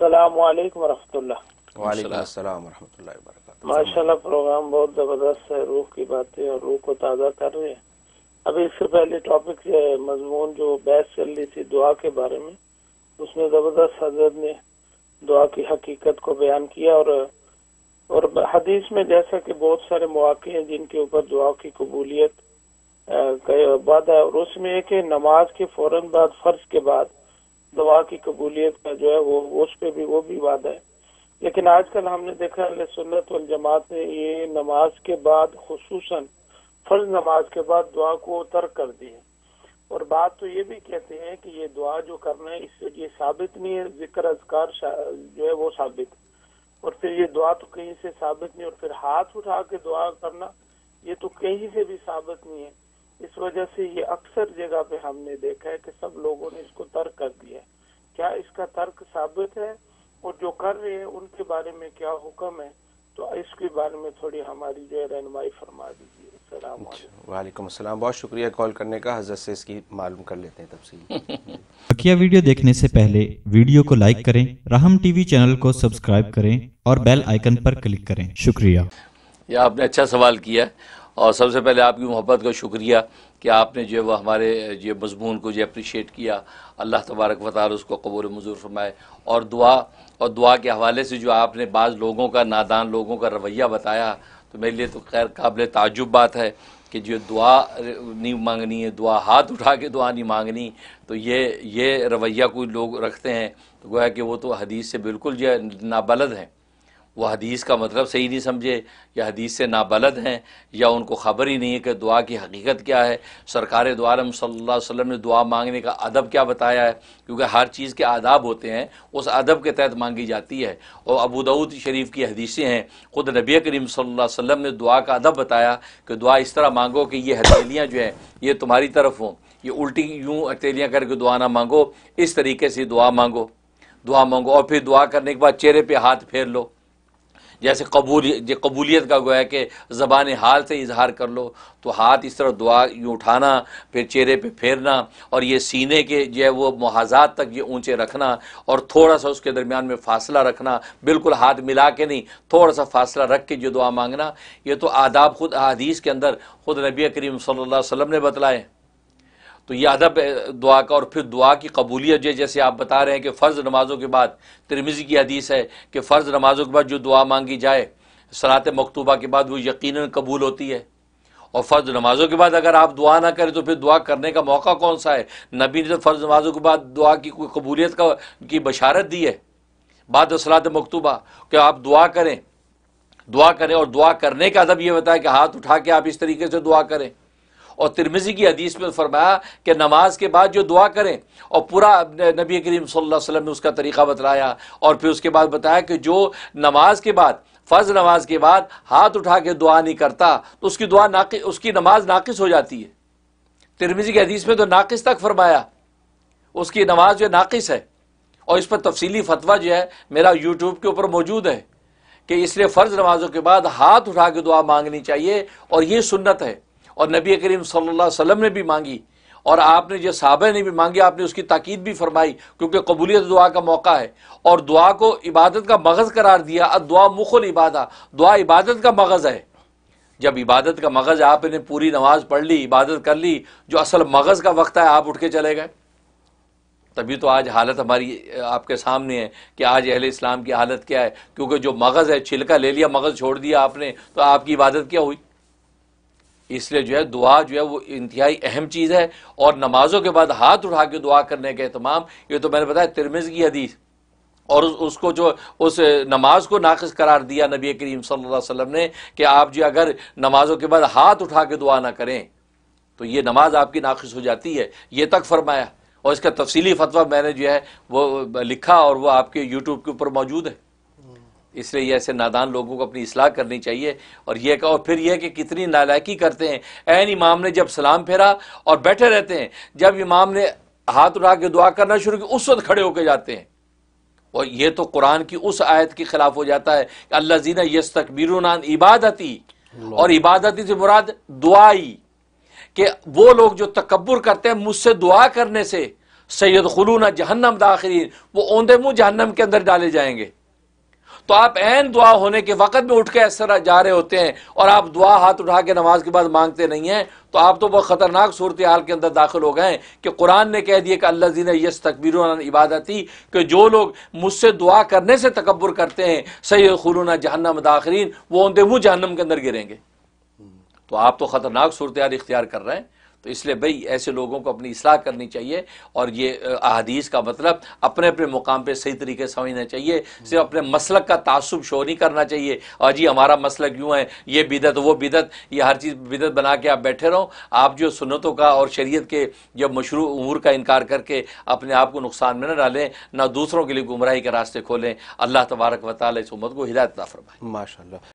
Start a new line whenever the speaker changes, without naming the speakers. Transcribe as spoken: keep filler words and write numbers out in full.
السلام علیکم ورحمۃ اللہ۔
وعلیکم السلام ورحمۃ اللہ وبرکاتہ۔
ماشاءاللہ پروگرام بہت زبردست ہے، روح کی باتیں اور روح کو تازہ کر رہے ہیں۔ ابھی اس سے پہلے ٹاپک مضمون جو بحث چل رہی تھی دعا کے بارے میں، اس میں زبردست حضرت نے دعا کی حقیقت کو بیان کیا، اور اور حدیث میں جیسا کہ بہت سارے مواقع ہیں جن کے اوپر دعا کی قبولیت کا وعدہ ہے، اور اس میں ایک نماز کے فوراً بعد فرض کے بعد دعا کی قبولیت کا جو ہے وہ اس پہ بھی وہ بھی وعدہ ہے۔ لیکن آج کل ہم نے دیکھا اہل سنت والجماعت نے یہ نماز کے بعد خصوصاً فرض نماز کے بعد دعا کو ترک کر دی ہے، اور بات تو یہ بھی کہتے ہیں کہ یہ دعا جو کرنا ہے اس سے یہ ثابت نہیں ہے، ذکر اذکار جو ہے وہ ثابت، اور پھر یہ دعا تو کہیں سے ثابت نہیں، اور پھر ہاتھ اٹھا کے دعا کرنا یہ تو کہیں سے بھی ثابت نہیں ہے۔ اس وجہ سے یہ اکثر جگہ پہ ہم نے دیکھا ہے کہ سب لوگوں نے اس کو ترک کر دیا ہے۔ کیا اس کا ترک ثابت ہے، اور جو کر رہے ہیں ان کے بارے میں کیا حکم ہے؟ تو اس کے بارے میں تھوڑی ہماری جو ہے رہنمائی فرما دیجیے۔ السلام علیکم۔
وعلیکم السلام، بہت شکریہ کال کرنے کا۔ حضرت سے اس کی معلوم کر لیتے ہیں تفصیل۔
بقیہ ویڈیو دیکھنے سے پہلے ویڈیو کو لائک کریں، رحم ٹی وی چینل کو سبسکرائب کریں اور بیل آئیکن پر کلک کریں۔ شکریہ۔
یہ آپ نے اچھا سوال کیا، اور سب سے پہلے آپ کی محبت کا شکریہ کہ آپ نے جو ہے وہ ہمارے جو مضمون کو جو اپریشیٹ کیا۔ اللہ تبارک و تعالی اس کو قبول منظور فرمائے۔ اور دعا اور دعا کے حوالے سے جو آپ نے بعض لوگوں کا، نادان لوگوں کا رویہ بتایا، تو میرے لیے تو خیر قابل تعجب بات ہے کہ جو دعا نہیں مانگنی ہے، دعا ہاتھ اٹھا کے دعا نہیں مانگنی، تو یہ یہ رویہ کوئی لوگ رکھتے ہیں، تو گویا کہ وہ تو حدیث سے بالکل جو ہے نابلد ہیں، وہ حدیث کا مطلب صحیح نہیں سمجھے، یا حدیث سے نابلد ہیں، یا ان کو خبر ہی نہیں ہے کہ دعا کی حقیقت کیا ہے۔ سرکار دو عالم صلی اللہ علیہ وسلم نے دعا مانگنے کا ادب کیا بتایا ہے، کیونکہ ہر چیز کے آداب ہوتے ہیں، اس ادب کے تحت مانگی جاتی ہے۔ اور ابو داؤد شریف کی حدیثیں ہیں، خود نبی کریم صلی اللہ علیہ وسلم نے دعا کا ادب بتایا کہ دعا اس طرح مانگو کہ یہ ہتھیلیاں جو ہیں یہ تمہاری طرف ہوں، یہ الٹی یوں ہتھیلیاں کر کے دعا نہ مانگو، اس طریقے سے دعا مانگو دعا مانگو اور پھر دعا کرنے کے بعد چہرے پہ ہاتھ پھیر لو، جیسے قبول قبولیت کا گویا کہ زبان حال سے اظہار کر لو، تو ہاتھ اس طرح دعا یوں اٹھانا، پھر چہرے پہ پھیرنا، اور یہ سینے کے جو ہے وہ محاذات تک یہ اونچے رکھنا، اور تھوڑا سا اس کے درمیان میں فاصلہ رکھنا، بالکل ہاتھ ملا کے نہیں، تھوڑا سا فاصلہ رکھ کے جو دعا مانگنا، یہ تو آداب خود حدیث کے اندر خود نبی کریم صلی اللہ علیہ وسلم نے بتلائے۔ تو یہ ادب دعا کا۔ اور پھر دعا کی قبولیت جو جیسے آپ بتا رہے ہیں کہ فرض نمازوں کے بعد، ترمذی کی حدیث ہے کہ فرض نمازوں کے بعد جو دعا مانگی جائے صلاۃ مکتوبہ کے بعد وہ یقیناً قبول ہوتی ہے، اور فرض نمازوں کے بعد اگر آپ دعا نہ کریں تو پھر دعا کرنے کا موقع کون سا ہے؟ نبی نے تو فرض نمازوں کے بعد دعا کی کوئی قبولیت کا کی بشارت دی ہے بعد صلاۃ مکتوبہ کہ آپ دعا کریں دعا کریں اور دعا کرنے کا ادب یہ بتایا کہ ہاتھ اٹھا کے آپ اس طریقے سے دعا کریں۔ اور ترمذی کی حدیث میں فرمایا کہ نماز کے بعد جو دعا کریں، اور پورا نبی کریم صلی اللہ علیہ وسلم نے اس کا طریقہ بتلایا، اور پھر اس کے بعد بتایا کہ جو نماز کے بعد فرض نماز کے بعد ہاتھ اٹھا کے دعا نہیں کرتا تو اس کی دعا ناقص، اس کی نماز ناقص ہو جاتی ہے۔ ترمذی کی حدیث میں تو ناقص تک فرمایا، اس کی نماز جو ناقص ہے، اور اس پر تفصیلی فتویٰ جو ہے میرا یوٹیوب کے اوپر موجود ہے کہ اس لیے فرض نمازوں کے بعد ہاتھ اٹھا کے دعا مانگنی چاہیے، اور یہ سنت ہے، اور نبی کریم صلی اللہ علیہ وسلم نے بھی مانگی، اور آپ نے جو صحابہ نے بھی مانگی، آپ نے اس کی تاکید بھی فرمائی، کیونکہ قبولیت دعا کا موقع ہے، اور دعا کو عبادت کا مغز قرار دیا۔ الدعا مخ العبادہ، دعا عبادت کا مغز ہے۔ جب عبادت کا مغز ہے، آپ نے پوری نماز پڑھ لی، عبادت کر لی، جو اصل مغز کا وقت ہے آپ اٹھ کے چلے گئے، تبھی تو آج حالت ہماری آپ کے سامنے ہے کہ آج اہل اسلام کی حالت کیا ہے، کیونکہ جو مغز ہے چھلکا لے لیا، مغز چھوڑ دیا آپ نے، تو آپ کی عبادت کیا ہوئی؟ اس لیے جو ہے دعا جو ہے وہ انتہائی اہم چیز ہے، اور نمازوں کے بعد ہاتھ اٹھا کے دعا کرنے کا اہتمام، یہ تو میں نے بتایا ترمذی کی حدیث، اور اس کو جو اس نماز کو ناقص قرار دیا نبی کریم صلی اللہ علیہ وسلم نے کہ آپ جو اگر نمازوں کے بعد ہاتھ اٹھا کے دعا نہ کریں تو یہ نماز آپ کی ناقص ہو جاتی ہے، یہ تک فرمایا، اور اس کا تفصیلی فتویٰ میں نے جو ہے وہ لکھا، اور وہ آپ کے یوٹیوب کے اوپر موجود ہے۔ اس لیے یہ ایسے نادان لوگوں کو اپنی اصلاح کرنی چاہیے، اور یہ کہ اور پھر یہ کہ کتنی نالائکی کرتے ہیں۔ عین امام نے جب سلام پھیرا اور بیٹھے رہتے ہیں، جب امام نے ہاتھ اٹھا کے دعا کرنا شروع کی اس وقت کھڑے ہو کے جاتے ہیں، اور یہ تو قرآن کی اس آیت کے خلاف ہو جاتا ہے کہ الذین یستکبرون عن عبادتی، اور عبادتی سے مراد دعائی، کہ وہ لوگ جو تکبر کرتے ہیں مجھ سے دعا کرنے سے، سیدخلون جہنم داخرین، وہ اوندے منہ جہنم کے اندر ڈالے جائیں گے۔ تو آپ عین دعا ہونے کے وقت میں اٹھ کے اس طرح جا رہے ہوتے ہیں اور آپ دعا ہاتھ اٹھا کے نماز کے بعد مانگتے نہیں ہیں، تو آپ تو بہت خطرناک صورتحال کے اندر داخل ہو گئے ہیں کہ قرآن نے کہہ دیا کہ الذین یستکبرون عن عبادتی، کہ جو لوگ مجھ سے دعا کرنے سے تکبر کرتے ہیں سیدخلون جہنم داخرین، وہ اوندے منہ جہنم کے اندر گریں گے۔ تو آپ تو خطرناک صورتحال اختیار کر رہے ہیں۔ تو اس لیے بھئی ایسے لوگوں کو اپنی اصلاح کرنی چاہیے، اور یہ احادیث کا مطلب اپنے اپنے مقام پہ صحیح طریقے سے سمجھنا چاہیے، صرف اپنے مسلک کا تعصب شو نہیں کرنا چاہیے، اور جی ہمارا مسلک یوں ہے، یہ بدعت وہ بدعت، یہ ہر چیز بدعت بنا کے آپ بیٹھے رہو۔ آپ جو سنتوں کا اور شریعت کے جب مشروع امور کا انکار کر کے اپنے آپ کو نقصان میں نہ ڈالیں، نہ دوسروں کے لیے گمراہی کے راستے کھولیں۔ اللہ تبارک و تعالی اس امت کو ہدایت عطا فرمائے۔
ماشاء اللہ۔